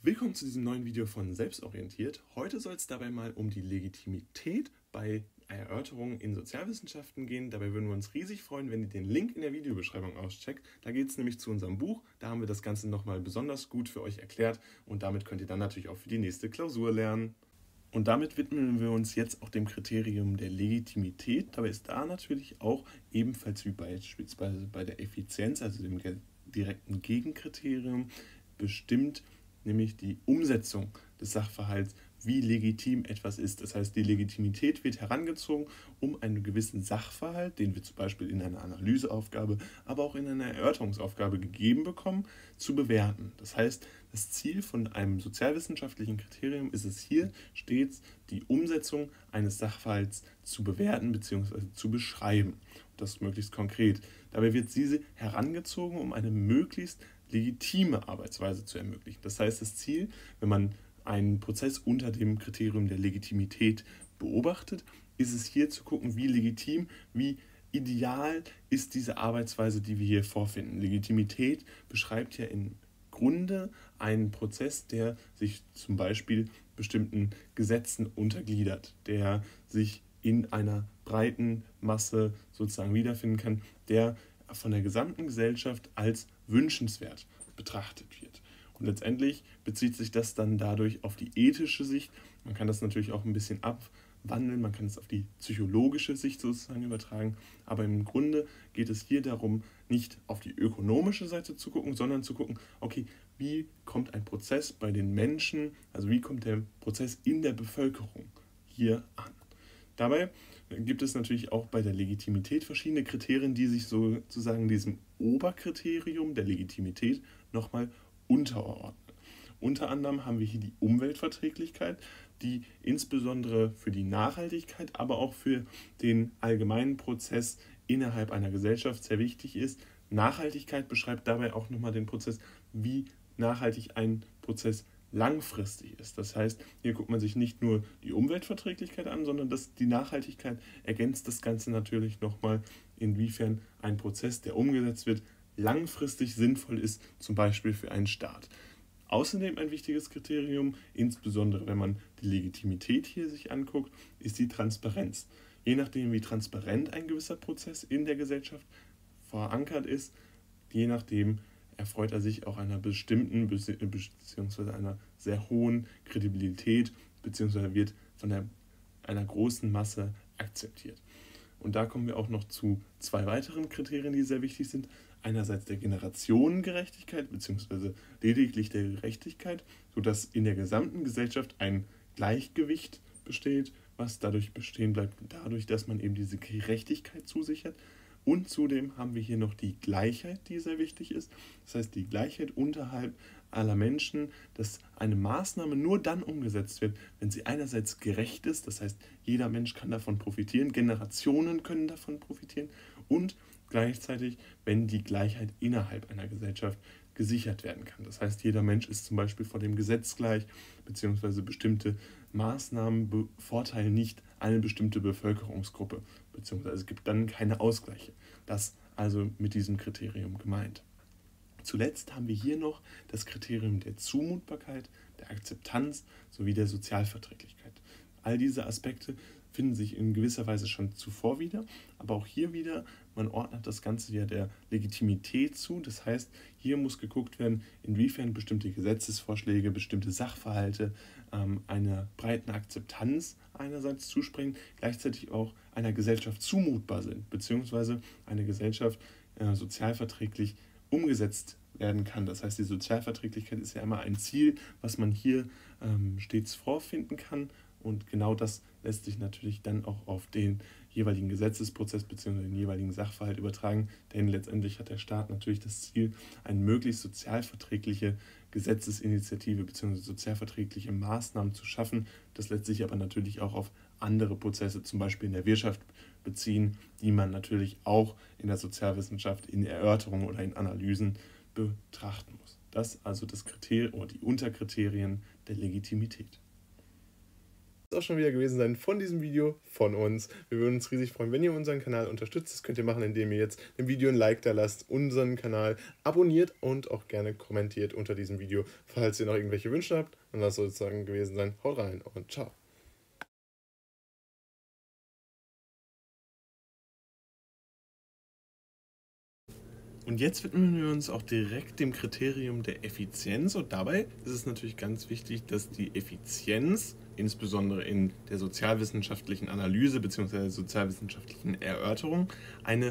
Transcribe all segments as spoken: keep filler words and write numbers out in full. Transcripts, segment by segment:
Willkommen zu diesem neuen Video von Selbstorientiert. Heute soll es dabei mal um die Legitimität bei Erörterungen in Sozialwissenschaften gehen. Dabei würden wir uns riesig freuen, wenn ihr den Link in der Videobeschreibung auscheckt. Da geht es nämlich zu unserem Buch. Da haben wir das Ganze nochmal besonders gut für euch erklärt und damit könnt ihr dann natürlich auch für die nächste Klausur lernen. Und damit widmen wir uns jetzt auch dem Kriterium der Legitimität. Dabei ist da natürlich auch ebenfalls wie beispielsweise bei der Effizienz, also dem direkten Gegenkriterium, bestimmt, nämlich die Umsetzung des Sachverhalts, wie legitim etwas ist. Das heißt, die Legitimität wird herangezogen, um einen gewissen Sachverhalt, den wir zum Beispiel in einer Analyseaufgabe, aber auch in einer Erörterungsaufgabe gegeben bekommen, zu bewerten. Das heißt, das Ziel von einem sozialwissenschaftlichen Kriterium ist es hier stets, die Umsetzung eines Sachverhalts zu bewerten bzw. zu beschreiben. Und das möglichst konkret. Dabei wird diese herangezogen, um eine möglichst legitime Arbeitsweise zu ermöglichen. Das heißt, das Ziel, wenn man einen Prozess unter dem Kriterium der Legitimität beobachtet, ist es hier zu gucken, wie legitim, wie ideal ist diese Arbeitsweise, die wir hier vorfinden. Legitimität beschreibt ja im Grunde einen Prozess, der sich zum Beispiel bestimmten Gesetzen untergliedert, der sich in einer breiten Masse sozusagen wiederfinden kann, der von der gesamten Gesellschaft als wünschenswert betrachtet wird. Und letztendlich bezieht sich das dann dadurch auf die ethische Sicht. Man kann das natürlich auch ein bisschen abwandeln, man kann es auf die psychologische Sicht sozusagen übertragen. Aber im Grunde geht es hier darum, nicht auf die ökonomische Seite zu gucken, sondern zu gucken, okay, wie kommt ein Prozess bei den Menschen, also wie kommt der Prozess in der Bevölkerung hier an. Dabei gibt es natürlich auch bei der Legitimität verschiedene Kriterien, die sich sozusagen diesem Oberkriterium der Legitimität nochmal unterordnen. Unter anderem haben wir hier die Umweltverträglichkeit, die insbesondere für die Nachhaltigkeit, aber auch für den allgemeinen Prozess innerhalb einer Gesellschaft sehr wichtig ist. Nachhaltigkeit beschreibt dabei auch nochmal den Prozess, wie nachhaltig ein Prozess langfristig ist. Das heißt, hier guckt man sich nicht nur die Umweltverträglichkeit an, sondern das, die Nachhaltigkeit ergänzt das Ganze natürlich nochmal, inwiefern ein Prozess, der umgesetzt wird, langfristig sinnvoll ist, zum Beispiel für einen Staat. Außerdem ein wichtiges Kriterium, insbesondere wenn man die Legitimität hier sich anguckt, ist die Transparenz. Je nachdem, wie transparent ein gewisser Prozess in der Gesellschaft verankert ist, je nachdem erfreut er sich auch einer bestimmten bzw. einer sehr hohen Kredibilität bzw. wird von der, einer großen Masse akzeptiert. Und da kommen wir auch noch zu zwei weiteren Kriterien, die sehr wichtig sind. Einerseits der Generationengerechtigkeit bzw. lediglich der Gerechtigkeit, sodass in der gesamten Gesellschaft ein Gleichgewicht besteht, was dadurch bestehen bleibt, dadurch, dass man eben diese Gerechtigkeit zusichert. Und zudem haben wir hier noch die Gleichheit, die sehr wichtig ist. Das heißt, die Gleichheit unterhalb aller Menschen, dass eine Maßnahme nur dann umgesetzt wird, wenn sie einerseits gerecht ist, das heißt, jeder Mensch kann davon profitieren, Generationen können davon profitieren und gleichzeitig, wenn die Gleichheit innerhalb einer Gesellschaft gesichert werden kann. Das heißt, jeder Mensch ist zum Beispiel vor dem Gesetz gleich, beziehungsweise bestimmte Maßnahmen bevorteilen nicht eine bestimmte Bevölkerungsgruppe, beziehungsweise es gibt dann keine Ausgleiche. Das also mit diesem Kriterium gemeint. Zuletzt haben wir hier noch das Kriterium der Zumutbarkeit, der Akzeptanz sowie der Sozialverträglichkeit. All diese Aspekte finden sich in gewisser Weise schon zuvor wieder, aber auch hier wieder, man ordnet das Ganze ja der Legitimität zu. Das heißt, hier muss geguckt werden, inwiefern bestimmte Gesetzesvorschläge, bestimmte Sachverhalte ähm, einer breiten Akzeptanz einerseits zuspringen, gleichzeitig auch einer Gesellschaft zumutbar sind, beziehungsweise eine Gesellschaft äh, sozialverträglich umgesetzt werden kann. Das heißt, die Sozialverträglichkeit ist ja immer ein Ziel, was man hier ähm, stets vorfinden kann. Und genau das lässt sich natürlich dann auch auf den jeweiligen Gesetzesprozess bzw. den jeweiligen Sachverhalt übertragen, denn letztendlich hat der Staat natürlich das Ziel, eine möglichst sozialverträgliche Gesetzesinitiative bzw. sozialverträgliche Maßnahmen zu schaffen. Das lässt sich aber natürlich auch auf andere Prozesse, zum Beispiel in der Wirtschaft, beziehen, die man natürlich auch in der Sozialwissenschaft, in Erörterungen oder in Analysen betrachten muss. Das also das Kriterium oder die Unterkriterien der Legitimität. Das auch schon wieder gewesen sein von diesem Video von uns. Wir würden uns riesig freuen, wenn ihr unseren Kanal unterstützt. Das könnt ihr machen, indem ihr jetzt dem Video ein Like da lasst, unseren Kanal abonniert und auch gerne kommentiert unter diesem Video, falls ihr noch irgendwelche Wünsche habt. Und das soll es sagen gewesen sein. Haut rein und ciao. Und jetzt widmen wir uns auch direkt dem Kriterium der Effizienz. Und dabei ist es natürlich ganz wichtig, dass die Effizienz, insbesondere in der sozialwissenschaftlichen Analyse bzw. sozialwissenschaftlichen Erörterung, eine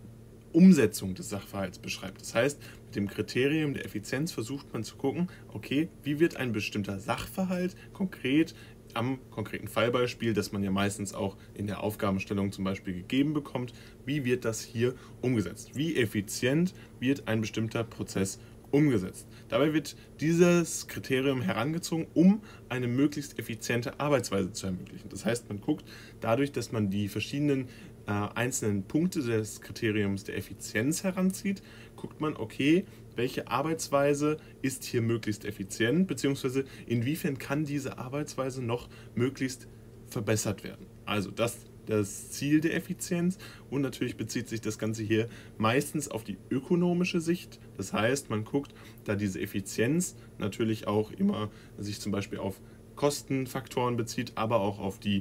Umsetzung des Sachverhalts beschreibt. Das heißt, mit dem Kriterium der Effizienz versucht man zu gucken, okay, wie wird ein bestimmter Sachverhalt konkret am konkreten Fallbeispiel, das man ja meistens auch in der Aufgabenstellung zum Beispiel gegeben bekommt, wie wird das hier umgesetzt? Wie effizient wird ein bestimmter Prozess umgesetzt? Dabei wird dieses Kriterium herangezogen, um eine möglichst effiziente Arbeitsweise zu ermöglichen. Das heißt, man guckt dadurch, dass man die verschiedenen äh, einzelnen Punkte des Kriteriums der Effizienz heranzieht, guckt man, okay, welche Arbeitsweise ist hier möglichst effizient, beziehungsweise inwiefern kann diese Arbeitsweise noch möglichst verbessert werden. Also das das Ziel der Effizienz und natürlich bezieht sich das Ganze hier meistens auf die ökonomische Sicht. Das heißt, man guckt, da diese Effizienz natürlich auch immer sich zum Beispiel auf Kostenfaktoren bezieht, aber auch auf die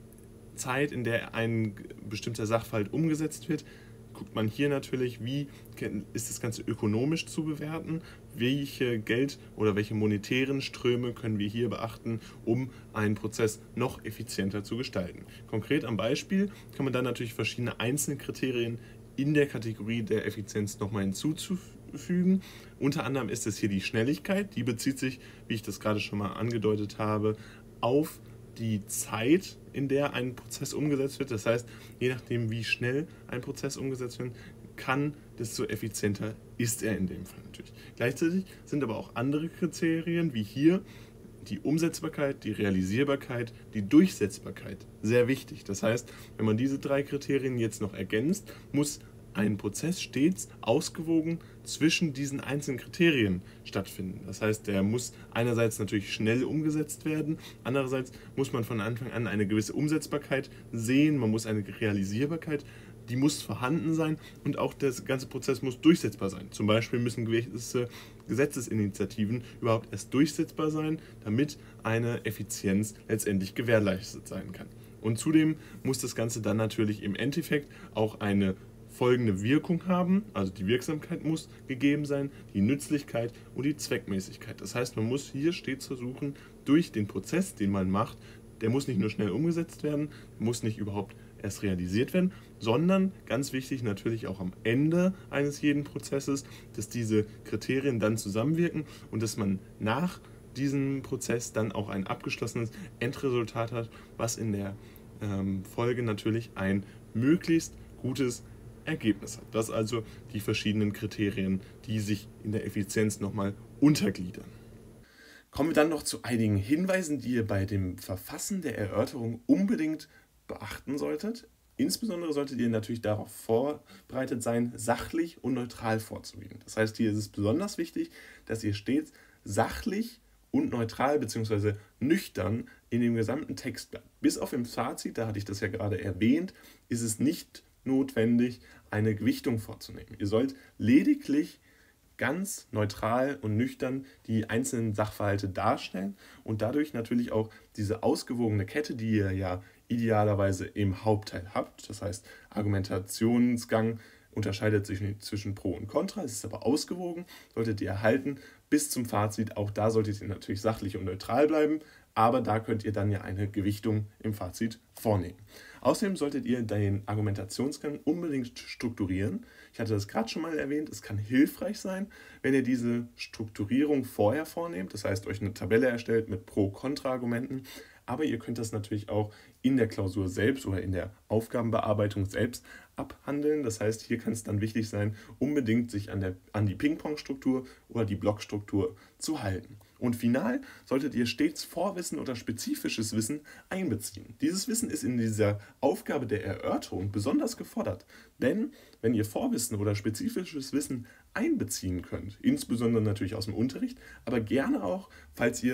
Zeit, in der ein bestimmter Sachverhalt umgesetzt wird, guckt man hier natürlich, wie ist das Ganze ökonomisch zu bewerten, welche Geld- oder welche monetären Ströme können wir hier beachten, um einen Prozess noch effizienter zu gestalten. Konkret am Beispiel kann man dann natürlich verschiedene einzelne Kriterien in der Kategorie der Effizienz nochmal hinzufügen. Unter anderem ist es hier die Schnelligkeit, die bezieht sich, wie ich das gerade schon mal angedeutet habe, auf die Zeit, in der ein Prozess umgesetzt wird. Das heißt, je nachdem, wie schnell ein Prozess umgesetzt wird, kann, desto effizienter ist er in dem Fall natürlich. Gleichzeitig sind aber auch andere Kriterien, wie hier die Umsetzbarkeit, die Realisierbarkeit, die Durchsetzbarkeit sehr wichtig. Das heißt, wenn man diese drei Kriterien jetzt noch ergänzt, muss ein Prozess stets ausgewogen zwischen diesen einzelnen Kriterien stattfinden. Das heißt, der muss einerseits natürlich schnell umgesetzt werden, andererseits muss man von Anfang an eine gewisse Umsetzbarkeit sehen, man muss eine Realisierbarkeit, die muss vorhanden sein und auch der ganze Prozess muss durchsetzbar sein. Zum Beispiel müssen gewisse Gesetzesinitiativen überhaupt erst durchsetzbar sein, damit eine Effizienz letztendlich gewährleistet sein kann. Und zudem muss das Ganze dann natürlich im Endeffekt auch eine folgende Wirkung haben, also die Wirksamkeit muss gegeben sein, die Nützlichkeit und die Zweckmäßigkeit. Das heißt, man muss hier stets versuchen, durch den Prozess, den man macht, der muss nicht nur schnell umgesetzt werden, muss nicht überhaupt erst realisiert werden, sondern ganz wichtig natürlich auch am Ende eines jeden Prozesses, dass diese Kriterien dann zusammenwirken und dass man nach diesem Prozess dann auch ein abgeschlossenes Endresultat hat, was in der ähm, Folge natürlich ein möglichst gutes Ergebnis hat. Das also die verschiedenen Kriterien, die sich in der Effizienz nochmal untergliedern. Kommen wir dann noch zu einigen Hinweisen, die ihr bei dem Verfassen der Erörterung unbedingt beachten solltet. Insbesondere solltet ihr natürlich darauf vorbereitet sein, sachlich und neutral vorzugehen. Das heißt, hier ist es besonders wichtig, dass ihr stets sachlich und neutral bzw. nüchtern in dem gesamten Text bleibt. Bis auf im Fazit, da hatte ich das ja gerade erwähnt, ist es nicht notwendig, eine Gewichtung vorzunehmen. Ihr sollt lediglich ganz neutral und nüchtern die einzelnen Sachverhalte darstellen und dadurch natürlich auch diese ausgewogene Kette, die ihr ja idealerweise im Hauptteil habt, das heißt Argumentationsgang unterscheidet sich zwischen Pro und Contra, es ist aber ausgewogen, solltet ihr erhalten bis zum Fazit. Auch da solltet ihr natürlich sachlich und neutral bleiben, aber da könnt ihr dann ja eine Gewichtung im Fazit vornehmen. Außerdem solltet ihr den Argumentationsgang unbedingt strukturieren. Ich hatte das gerade schon mal erwähnt, es kann hilfreich sein, wenn ihr diese Strukturierung vorher vornehmt, das heißt euch eine Tabelle erstellt mit Pro-Kontra-Argumenten, aber ihr könnt das natürlich auch in der Klausur selbst oder in der Aufgabenbearbeitung selbst abhandeln. Das heißt, hier kann es dann wichtig sein, unbedingt sich an, der, an die Ping-Pong-Struktur oder die Blockstruktur zu halten. Und final solltet ihr stets Vorwissen oder spezifisches Wissen einbeziehen. Dieses Wissen ist in dieser Aufgabe der Erörterung besonders gefordert, denn wenn ihr Vorwissen oder spezifisches Wissen einbeziehen könnt, insbesondere natürlich aus dem Unterricht, aber gerne auch, falls ihr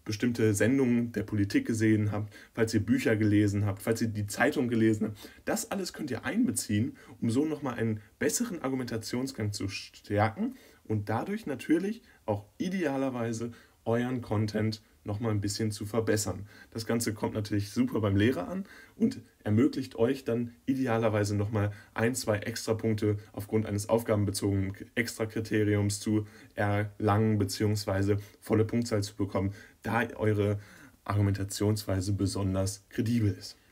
bestimmte Sendungen der Politik gesehen habt, falls ihr Bücher gelesen habt, falls ihr die Zeitung gelesen habt. Das alles könnt ihr einbeziehen, um so nochmal einen besseren Argumentationsgang zu stärken und dadurch natürlich auch idealerweise euren Content nochmal ein bisschen zu verbessern. Das Ganze kommt natürlich super beim Lehrer an und ermöglicht euch dann idealerweise nochmal ein, zwei extra Punkte aufgrund eines aufgabenbezogenen Extrakriteriums zu erlangen bzw. volle Punktzahl zu bekommen, da eure Argumentationsweise besonders kredibel ist.